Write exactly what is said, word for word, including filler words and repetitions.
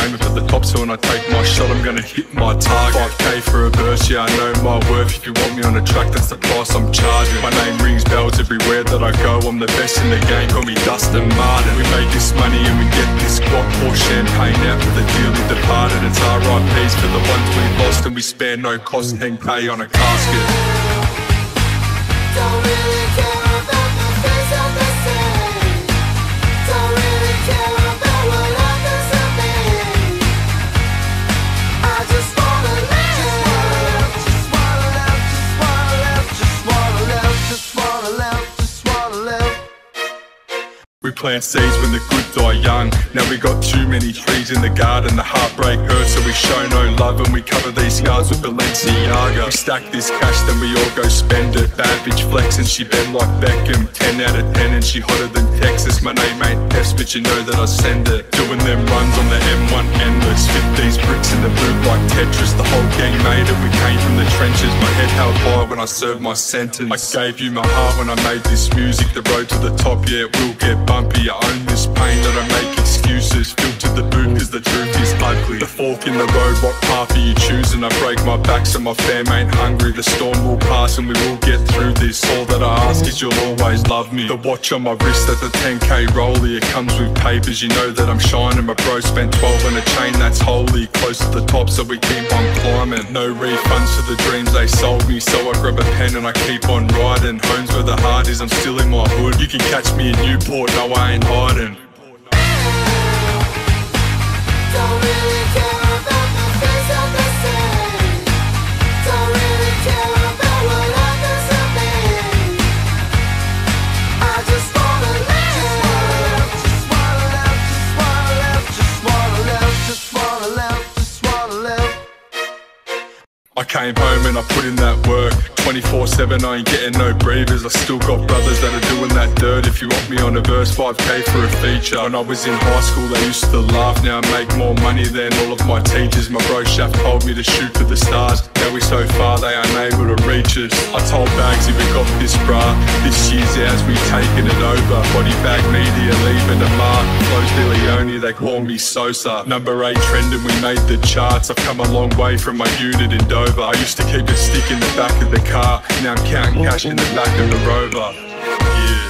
aim up at the top, so when I take my shot I'm gonna hit my target. Five K for a verse, yeah I know my worth. If you want me on a track, that's the price I'm charging. My name rings bells everywhere that I go. I'm the best in the game, call me Dustin Martin. We made this money and we get this squat. Pour champagne out for the dearly departed. It's R I Ps for the ones we lost, and we spare no cost, hang pay on a casket. Don't really care about the things that they say. Don't really care about what happens to me. I just wanna live. Just wanna live, just wanna live, just wanna live, just wanna live, just wanna live. We plant seeds when the good die young. Now we got too many trees in the garden. The heartbreak hurts, so we show no love, and we cover these scars with Balenciaga. We stack this cash, then we all go spend it. Bad bitch flexing, she bend like Beckham. Ten out of ten and she hotter than Texas. My name ain't F's, but you know that I send it. Doing them runs on the M one endless. Fit these bricks in the boot like Tetris. The whole gang made it, we came from the trenches. My head held high when I served my sentence. I gave you my heart when I made this music. The road to the top, yeah, it will get bumpy. I own this pain, that I make excuses. Filter the boot, cause the truth is ugly. The fork in the road, what path are you choosing? I break my back so my fam ain't hungry. The storm will pass and we will get through this. All that I ask is you'll always love me. The watch on my wrist at the ten K rollie, it comes with papers, you know that I'm shining. My bro spent twelve on a chain that's holy. Close to the top so we keep on climbing. No refunds for the dreams they sold me, so I grab a pen and I keep on writing. Home's where the heart is, I'm still in my hood. You can catch me in Newport, no I ain't hiding. Don't really care about the things that they say. Don't really care about what happens to me. I just wanna live. Just wanna live, just wanna live, just wanna live, just wanna live, just wanna live. I came home and I put in that work. Twenty-four seven, I ain't getting no breathers. I still got brothers that are doing that dirt. If you want me on a verse, five K for a feature. When I was in high school they used to laugh. Now I make more money than all of my teachers. My bro Shaft told me to shoot for the stars. Now we so far they ain't able to reach us. I told Bagsy we got this brah. This year's ours, we taking it over. Body bag media leaving a mark. Flows De Leone, they call me Sosa. Number eight trending, we made the charts. I've come a long way from my unit in Dover. I used to keep a stick in the back of the car. Now I'm counting cash in the back of the Rover. Yeah.